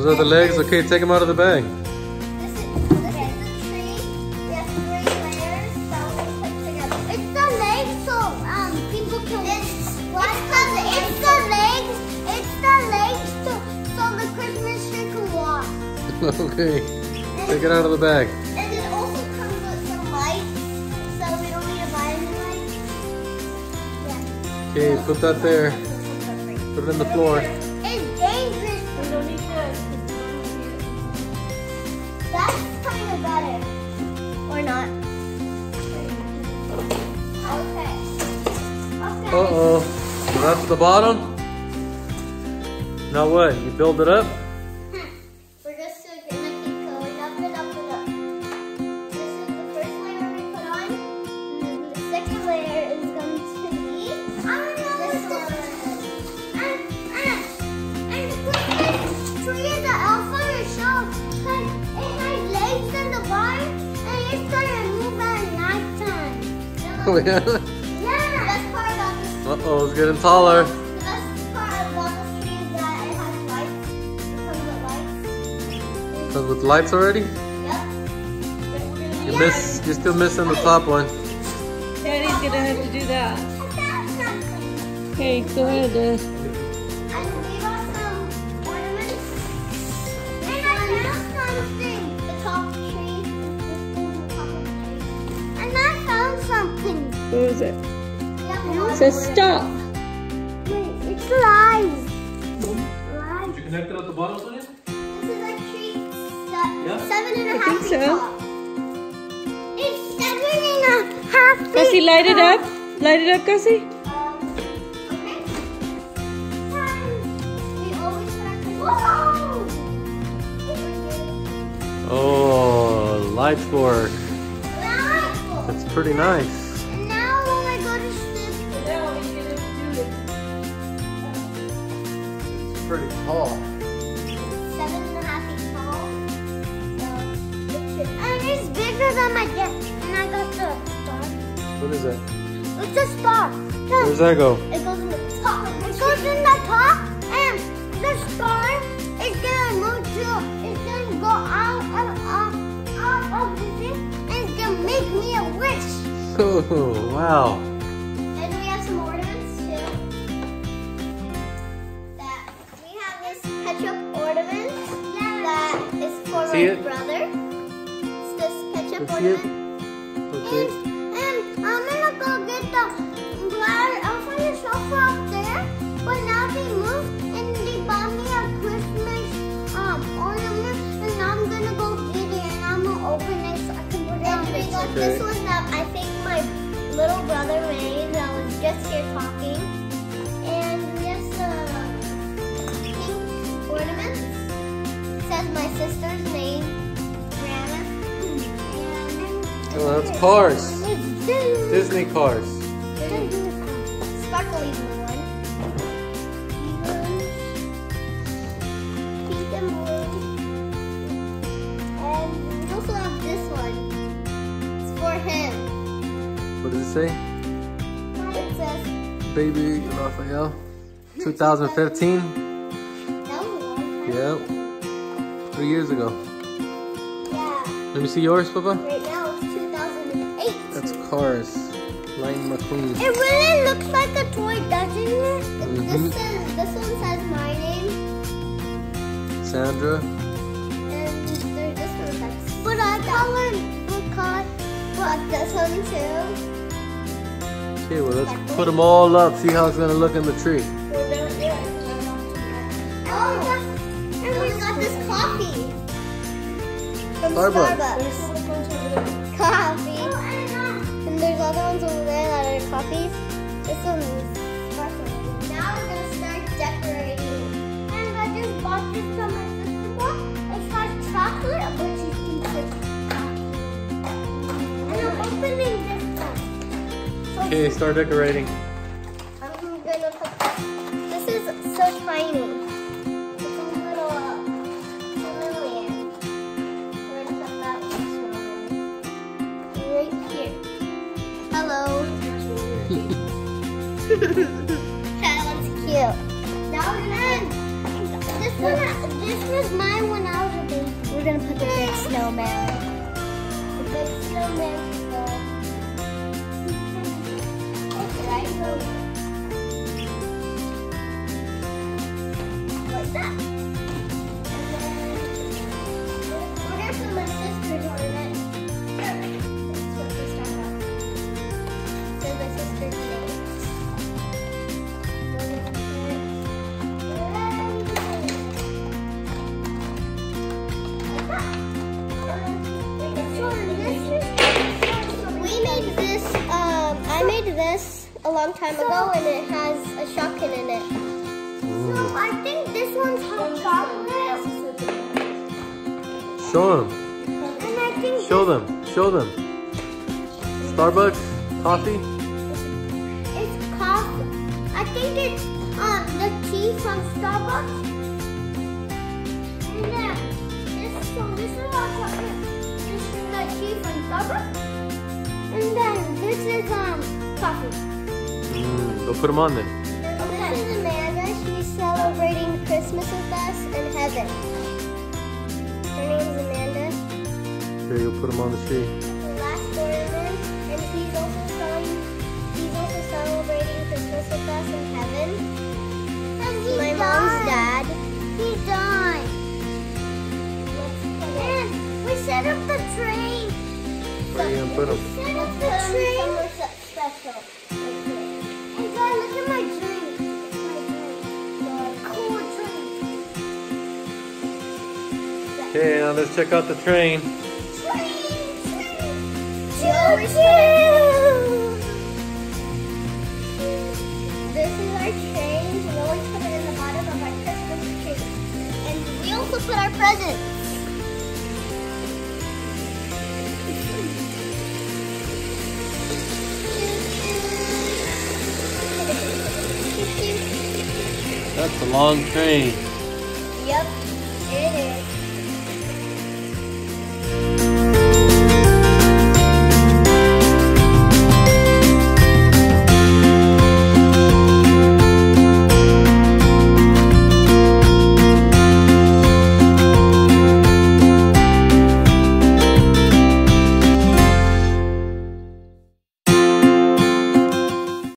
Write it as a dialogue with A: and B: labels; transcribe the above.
A: Those are the legs? Okay, take them out of the bag.
B: This is the tree. We have 3 layers that we put together. It's the legs so people can It's the legs so the Christmas tree can walk.
A: Okay. Take it out of the bag.
B: And it also comes with some lights, so we don't need to buy any lights. Yeah.
A: Okay, put that there. Put it in the floor.
B: It's dangerous. We don't need this. That's kind of better. Or not. Okay.
A: Uh-oh. So that's the bottom? Now what? You build it up?
B: We're just gonna keep going up and up and up. This is the first layer we put on. And the second layer is going to be this one. And the Christmas tree is the elf on your shelf. Because it has legs in the barn and it's gonna move at nighttime.
A: Oh yeah?
B: Yeah. The best part about this
A: Uh-oh, it's getting taller.
B: The best part about this tree is that it has lights. It comes with lights.
A: Comes with lights already?
B: Yep.
A: You're still missing the top one.
C: Daddy's gonna have to do that.
B: I found something.
C: Okay, go ahead, Dad.
B: And we got some ornaments. And I found something. The top tree. And I found something.
C: What is it?
B: Yep.
C: It says stop.
B: It's live. Live.
A: Did you connect it at the bottom, Sonia?
B: This is a tree
A: Yeah.
B: 7.5
C: think
B: feet
C: so.
B: tall. It's 7.5 feet
C: Gussie, light it
B: tall.
C: up. Light it up, Gussie.
B: Okay. We always start to whoa! Over here.
A: Oh, lights work.
B: Now,
A: That's pretty nice.
B: and now when I go to sleep,
A: It's pretty tall.
B: 7.5 feet tall. And it's bigger than my desk. And I got the star.
A: What is that?
B: It's a star.
A: Where does that go?
B: It goes in the top. It goes in the top, and the star is gonna move too. It's gonna go out of the thing, and it's gonna make me a wish.
A: Oh, wow.
B: And we have some ornaments too. That we have this ketchup ornament that is for
A: See
B: my
A: it?
B: brother. It's this ketchup
A: Let's see it.
B: ornament.
A: Okay.
B: And I'm gonna go get the ladder elf on your sofa up there. But now they moved and they bought me a Christmas ornament, and I'm gonna go get it and I'm gonna open it so I can put it on. And we got this one that I think my little brother made that was just here talking. And we have some pink ornaments. It says my sister's name, Brianna. And
A: Oh, that's cars.
B: it's Disney.
A: Disney cars.
B: Sparkly blue one. Pink and blue. And we also have this one. It's for him.
A: What does it say?
B: It says,
A: Baby Raphael. 2015.
B: that was a long time.
A: Yep. 3 years ago.
B: Yeah.
A: Let me see yours, Papa.
B: Right now it's 2008.
A: That's Cars. Lightning McQueen.
B: It really looks like a toy, doesn't it?
A: Mhm.
B: This one says my name.
A: Sandra.
B: And there's this one that's. But I colored this one too.
A: Okay, well, let's put them all up. See how it's going to look in the tree.
B: Oh, and we got this coffee from
A: Starbucks.
B: Coffee. And there's other ones over there that are coffees. This one is sparkling. Now we're gonna start decorating. And I just bought this from my sister. It has chocolate, but you can put coffee. And I'm opening this one. So
A: Okay, start decorating.
B: I'm gonna put this is so tiny. It's a little chameleon. We're gonna put that one right here. Hello. That one's cute. Now we're gonna this one was mine when I was a baby. We're gonna put the big snowman. The big snowman. Right. Like that. We're gonna put my sister's on it. Let's put this down. So my sister's name. I made this a long time ago, and it has a shotgun in it.
A: Ooh.
B: So I think this one's hot chocolate.
A: Show them.
B: And I think
A: Show them. Show them. Starbucks coffee.
B: it's coffee. I think it's the tea from Starbucks. And then this is hot chocolate. This is the tea from Starbucks. And then this is coffee.
A: Go put them on then.
B: This is Amanda. She's celebrating Christmas with us in heaven. Her name's Amanda.
A: Here, you put them on the tree.
B: The last ornament, and he's also celebrating Christmas with us in heaven. And my mom's dad. He died. And we set up the train.
A: Where are you gonna put them?
B: Set up the train. Special. And guys, look at my drink. Cool drink.
A: Okay, now let's check out the train.
B: This is our train. We always put it in the bottom of our Christmas tree. And we also put our presents.
A: That's a long train.
B: Yep, it is.